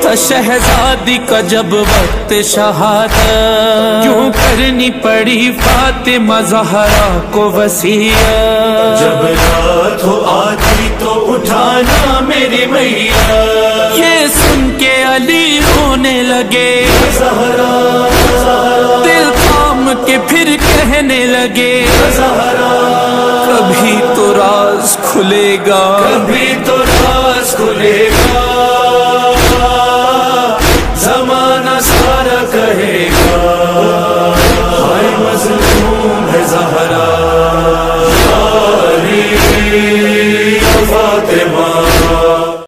शहजादी का जब वक्त शहादत, क्यों करनी पड़ी फातिमा ज़हरा को वसीयत। जब रात हो आती तो उठाना मेरी मैया, ये सुन के अली रोने लगे। ज़हरा दिल थाम के फिर कहने लगे, ज़हरा कभी तो राज खुलेगा, कभी तो राज खुलेगा।